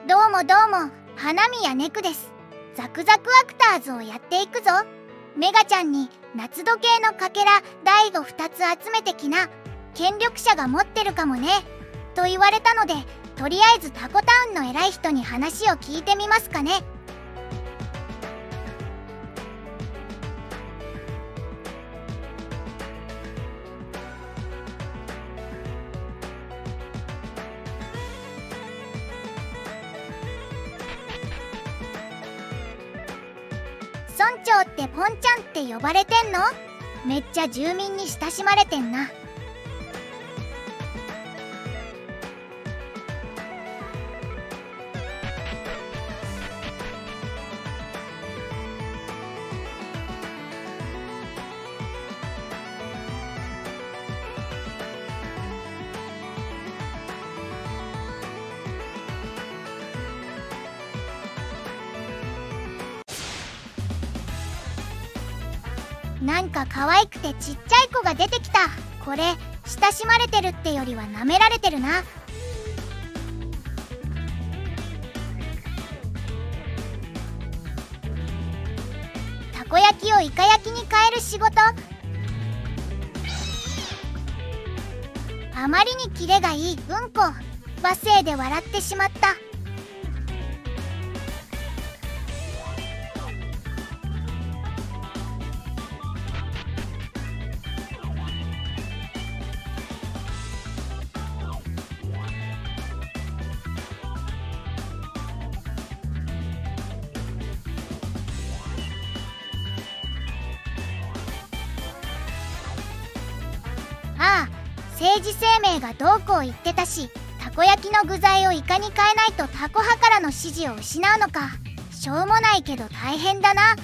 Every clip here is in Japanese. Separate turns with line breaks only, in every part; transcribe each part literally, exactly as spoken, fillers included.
どうもどうも、花宮ネクです。ザクザクアクターズをやっていくぞ。メガちゃんに夏時計のかけらだいごふたつ集めてきな。権力者が持ってるかもね。と言われたので、とりあえずタコタウンの偉い人に話を聞いてみますかね。村長ってポンちゃんって呼ばれてんの？めっちゃ住民に親しまれてんな。なんか可愛くてちっちゃい子が出てきた。これ親しまれてるってよりは舐められてるな。たこ焼きをイカ焼きに変える仕事。あまりにキレがいいうんこ。罵声で笑ってしまった。ああ、政治生命がどうこう言ってたし、たこ焼きの具材をイカに変えないとタコ派からの支持を失うのか。しょうもないけど大変だな。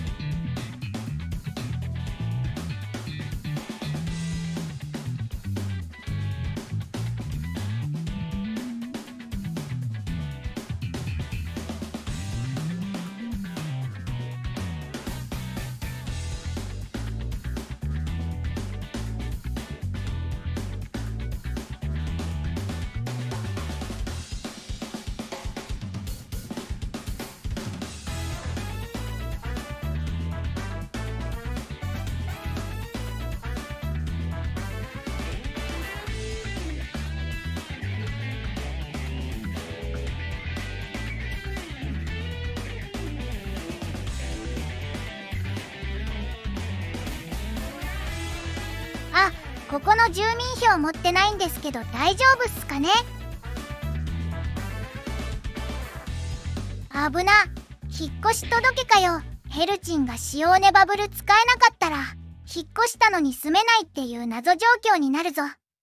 あ、ここの住民票持ってないんですけど大丈夫っすかね。危な、引っ越し届けかよ。ヘルチンがシオーネバブル使えなかったら引っ越したのに住めないっていう謎状況になるぞ。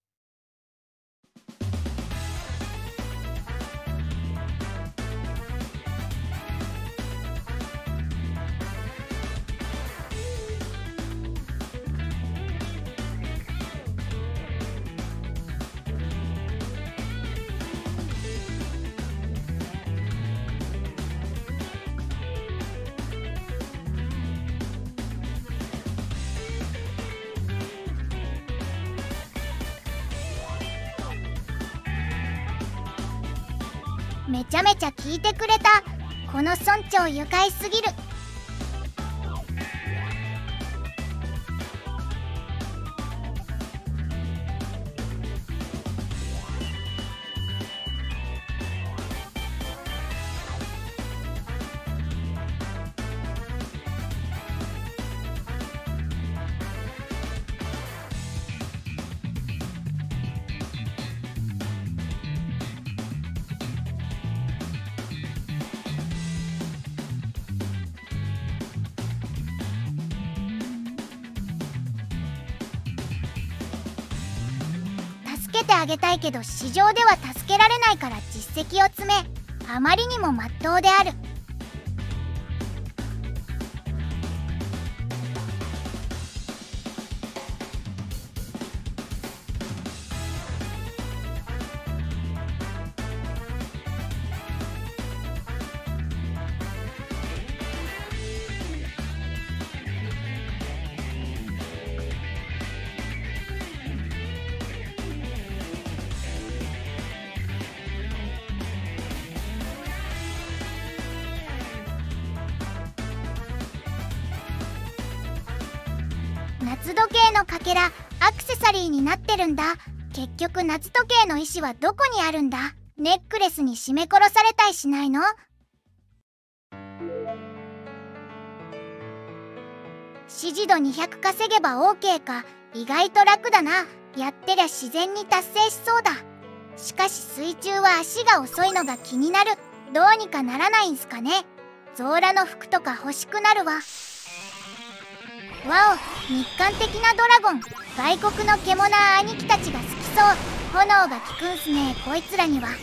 めちゃめちゃ聞いてくれた。この村長愉快すぎる。助けてあげたいけど市場では助けられないから実績を積め。あまりにもまっとうである。 夏時計のかけらアクセサリーになってるんだ。結局夏時計の意志はどこにあるんだ。ネックレスに絞め殺されたりしないの？指示度にひゃく稼げば オーケー か。意外と楽だな。やってりゃ自然に達成しそうだ。しかし水中は足が遅いのが気になる。どうにかならないんすかね。ゾーラの服とか欲しくなるわ。わお、日韓的なドラゴン。外国の獣兄貴たちが好きそう。炎が効くんすねこいつらには。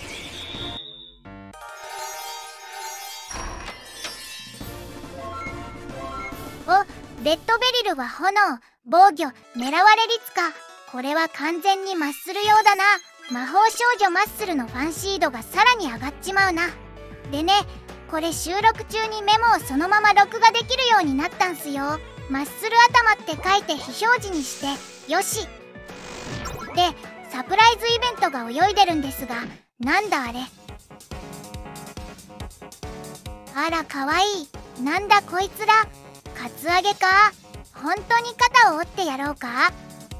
お、レッドベリルは炎、防御、狙われ率か。これは完全にマッスル用だな。魔法少女マッスルのファンシー度がさらに上がっちまうな。でね、これ収録中にメモをそのまま録画できるようになったんすよ。マッスル頭って書いて非表示にしてよし。で、サプライズイベントが泳いでるんですが、なんだあれ。あらかわいい。なんだこいつら。カツアゲか。本当に肩を折ってやろうか。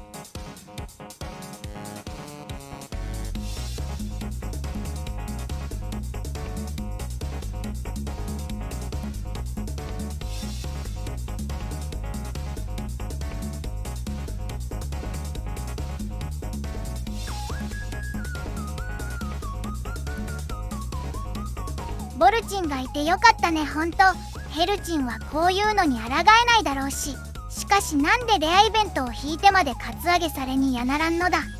ボルチンがいてよかったね。ほんとヘルチンはこういうのに抗えないだろうし。しかしなんでレアイベントを引いてまでカツアゲされにやならんのだ。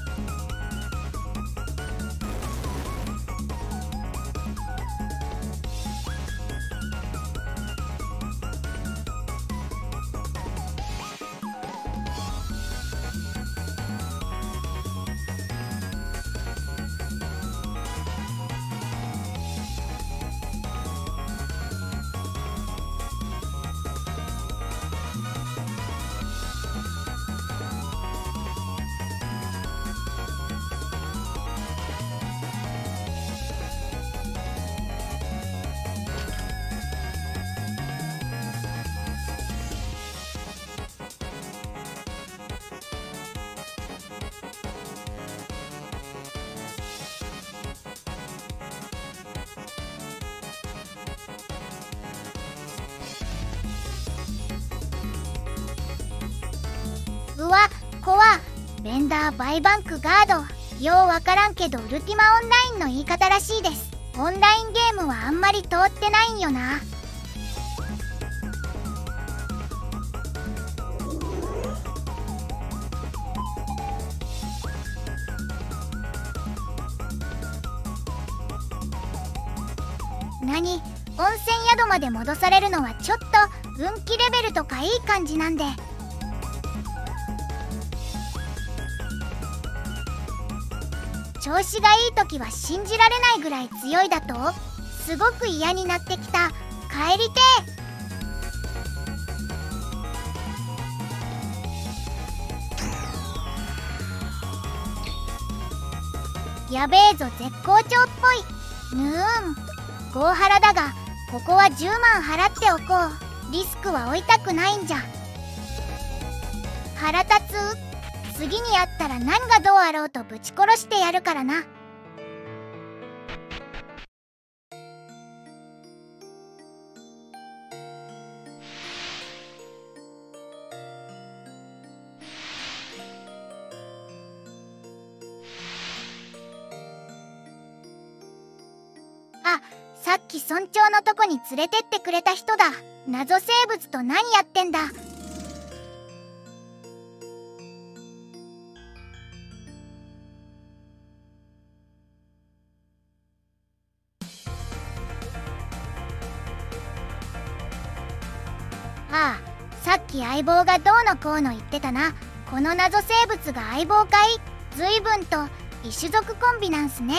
うわ、こわ。ベンダーバイバンクガード。ようわからんけどウルティマオンラインの言い方らしいです。オンラインゲームはあんまり通ってないんよな。なに、温泉宿まで戻されるのはちょっと運気レベルとかいい感じなんで。調子がいい時は信じられないぐらい強いだと。すごく嫌になってきた。帰りてえ。やべえぞ絶好調っぽい。ぬーん、ゴーハラだがここはじゅうまん払っておこう。リスクは負いたくないんじゃ。腹立つ。次に会ったら何がどうあろうとぶち殺してやるからな。あ、さっき村長のとこに連れてってくれた人だ。謎生物と何やってんだ。ああ、さっき相棒がどうのこうの言ってたな。この謎生物が相棒かい。随分と異種族コンビなんすね。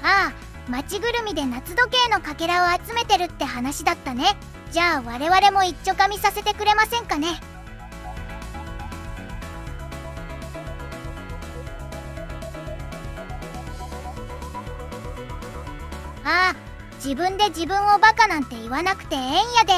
ああ、町ぐるみで夏時計のかけらを集めてるって話だったね。じゃあ我々も一丁噛みさせてくれませんかね。ああ、自分で自分をバカなんて言わなくてええんやで。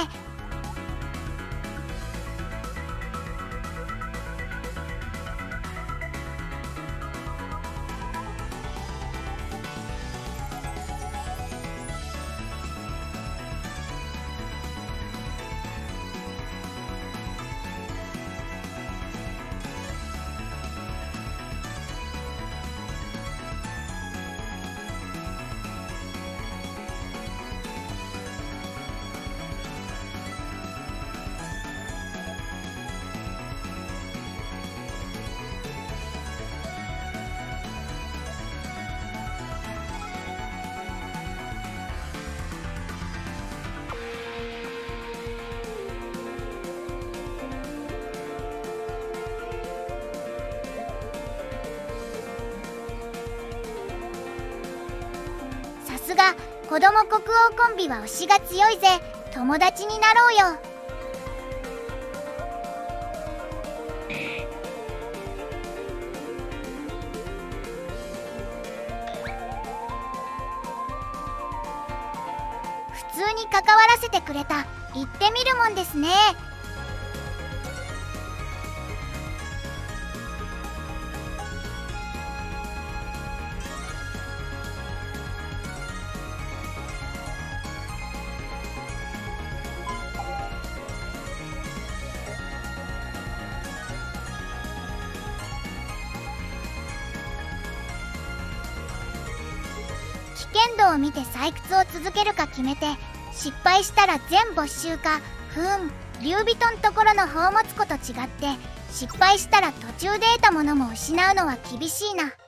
さすが子供国王コンビは推しが強いぜ。友達になろうよ。普通に関わらせてくれた。言ってみるもんですね。危険度を見て採掘を続けるか決めて、失敗したら全没収か。ふーん、劉備とんところの宝物庫と違って失敗したら途中で得たものも失うのは厳しいな。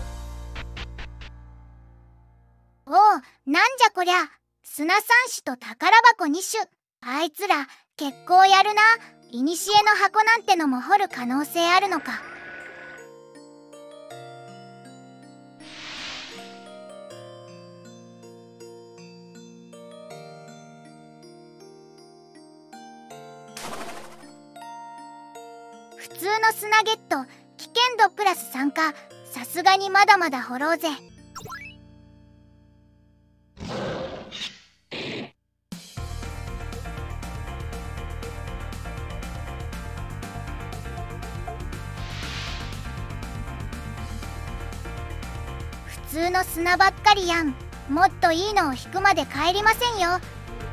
おお、なんじゃこりゃ。砂三種と宝箱に種。あいつら結構やるな。古の箱なんてのも掘る可能性あるのか。普通の砂ゲット。危険度プラスさんか。さすがにまだまだ掘ろうぜ。普通の砂ばっかりやん。もっといいのを引くまで帰りませんよ。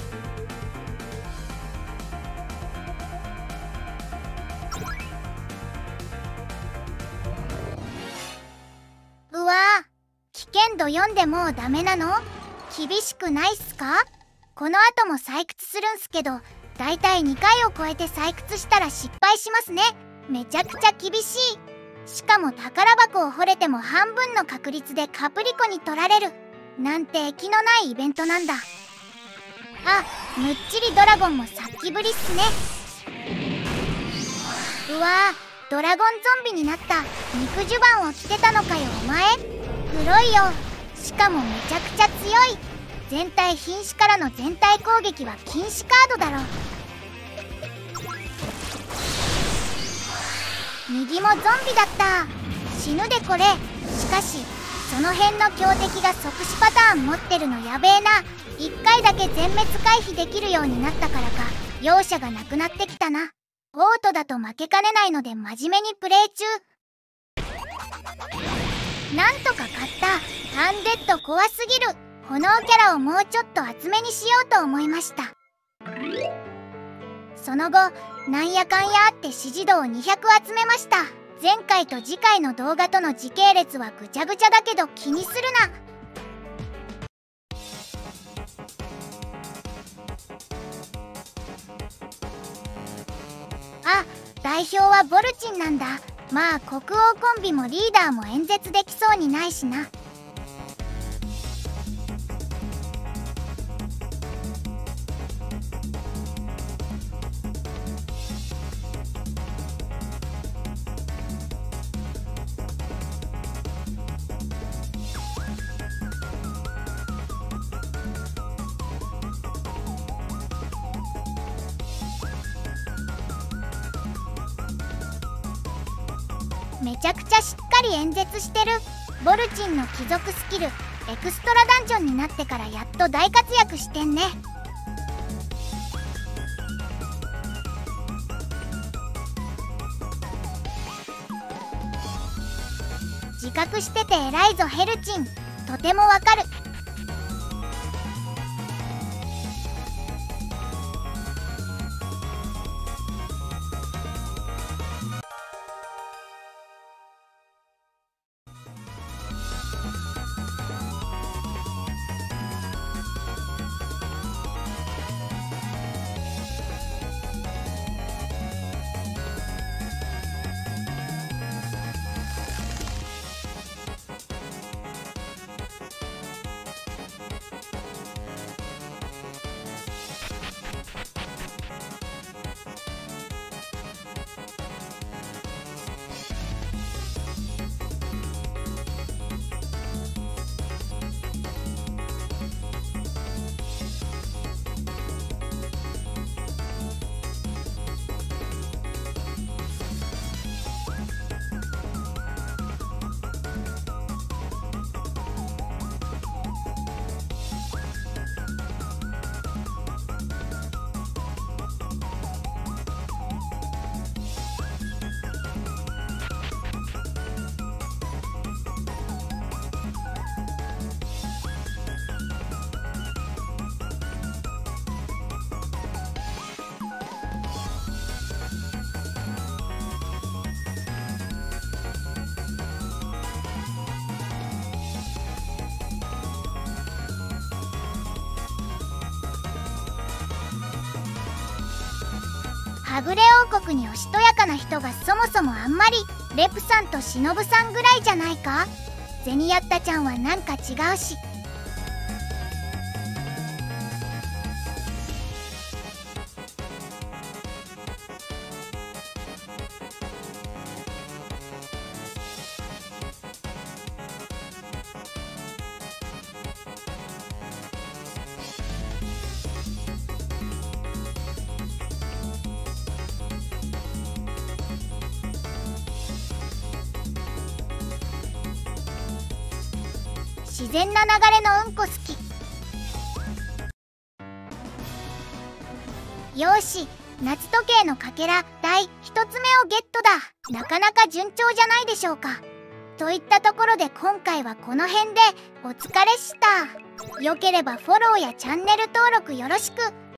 うわー、危険度よんでもうダメなの？厳しくないっすか？この後も採掘するんすけど、だいたいにかいを超えて採掘したら失敗しますね。めちゃくちゃ厳しい。しかも宝箱を掘れても半分の確率でカプリコに取られるなんて気のないイベントなんだ。あ、むっちりドラゴンもさっきぶりっすね。うわー、ドラゴンゾンビになった肉襦袢を着てたのかよお前。黒いよ。しかもめちゃくちゃ強い。全体瀕死からの全体攻撃は禁止カードだろ。右もゾンビだった。死ぬでこれ。しかしその辺の強敵が即死パターン持ってるのやべえな。いっかいだけ全滅回避できるようになったからか容赦がなくなってきたな。オートだと負けかねないので真面目にプレイ中。なんとか買った。アンデッド怖すぎる。炎キャラをもうちょっと厚めにしようと思いました。その後なんやかんやあって支持度をにひゃく集めました。前回と次回の動画との時系列はぐちゃぐちゃだけど気にするな。あ、代表はボルチンなんだ。まあ国王コンビもリーダーも演説できそうにないしな。 めちゃくちゃしっかり演説してる。ボルチンの貴族スキルエクストラダンジョンになってからやっと大活躍してんね。自覚してて偉いぞヘルチン、とてもわかる。はぐれ王国におしとやかな人がそもそもあんまり。レプさんとしのぶさんぐらいじゃないか。ゼニヤッタちゃんはなんか違うし。自然な流れのうんこ好き。よーし、夏時計のかけら第一つ目をゲットだ。なかなか順調じゃないでしょうか。といったところで今回はこの辺でお疲れした。よければフォローやチャンネル登録よろしく。